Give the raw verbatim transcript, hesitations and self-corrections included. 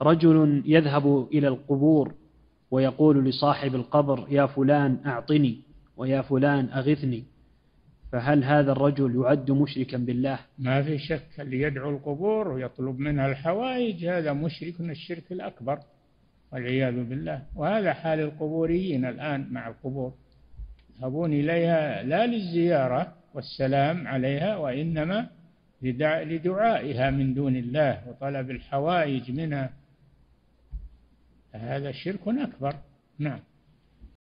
رجل يذهب إلى القبور ويقول لصاحب القبر يا فلان أعطني ويا فلان أغثني، فهل هذا الرجل يعد مشركا بالله؟ ما في شك، اللي يدعو القبور ويطلب منها الحوائج هذا مشرك من الشرك الأكبر والعياذ بالله. وهذا حال القبوريين الآن مع القبور، يذهبون إليها لا للزيارة والسلام عليها، وإنما لدعائها من دون الله وطلب الحوائج منها. هذا شرك أكبر. نعم.